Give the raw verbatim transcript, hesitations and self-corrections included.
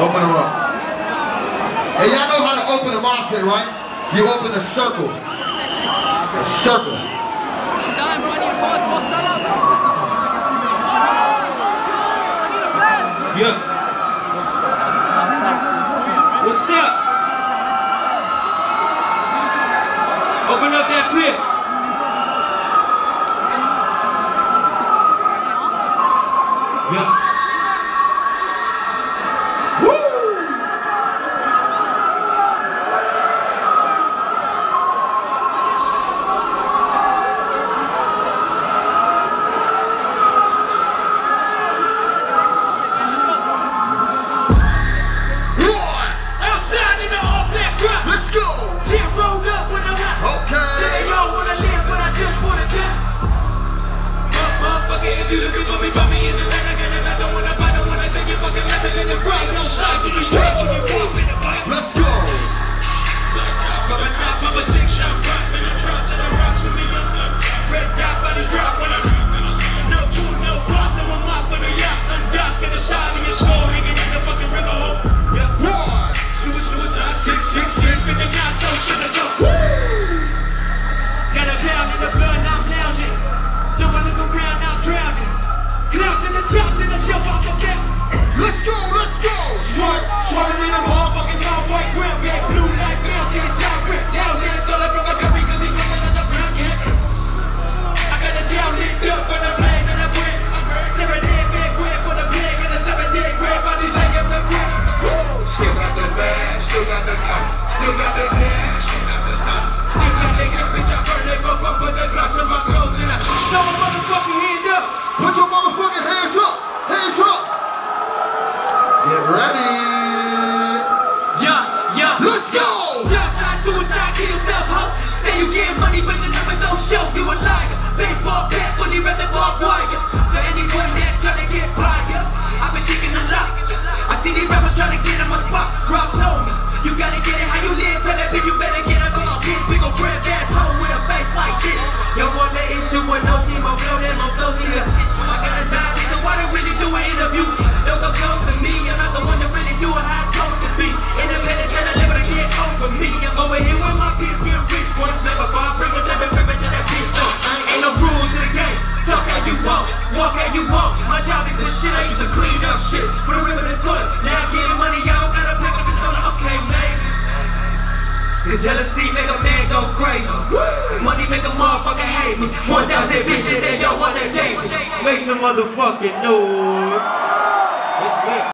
Open them up. Hey, y'all know how to open a mosh pit, right? You open a circle. A circle. Yeah. What's up? Open up that pit. Yes. Woo! If you looking for me, find me in the land. I got another one. I don't wanna take your fucking lesson in the right. No side, give me straight, give you walk in the bike. Let's go. Black drop from a drop, I'm a six shot drop in a drop to the rocks with me on the top. Red dot, body drop when I drop in the sun. No two, no block, no I'm off on the yacht. Undocked in the side of your skull, hanging in the fucking river hole. Yeah. One. Suicide, six, six, six, in the nacho, shut it up. Got a pound in the blood, I'm lounging. No one look around, I'm drowning. Clouds in the top, then I jump off the deck. Let's go, let's go. Swat, swatted in a motherfucking all white ground, red, blue, like down, can't stop, rip down, there, throw it from a copy, cause he rolling on the ground, yeah. I got it down, lit up, when I play, then I quit. Seven day, big whip, for the pig, and a seven day, grab body, like up the whip. Still got the bag, still got the gun, still got the cash, still got the stuff. Still got the gun, bitch, I burn it, go fuck with the Glock, with my clothes, and I throw my motherfucking hands up. Put your motherfucking hands up! Hands up! Get ready! Yeah, yeah. Let's go! Southside, suicide, kill yourself, ho. Say you get money, but your numbers don't show. You a liar. Baseball bat, when you read the barbed wire. For anyone that's trying to get by ya, I've been thinking a lot. I see these rappers trying to get in my spot. Rob told me, you gotta get it how you live. Tell that bitch you better get up on my bitch. Big ol' bread asshole with a face like this. Yo, want the issue with no team, I'm blown in, I'm flow, see the tissue. I got a zombie, so why don't really do an interview? Don't come close to me, I'm not the one that really do it how it's supposed to be. Independent, trying to live it again over me. I'm over here with my peers, getting rich, boys. Never fall, bring it to the river to that bitch, though. Ain't no rules to the game, talk how you want, walk how you want. My job is the shit, I used to clean up shit for the river to toilet. Now I'm getting money, y'all gotta pick up this dollar, okay, man. Cause jealousy make a man go crazy. Money make a motherfucker hate me. One thousand bitches that y'all wanna date me. Make some motherfucking noise. Let's go.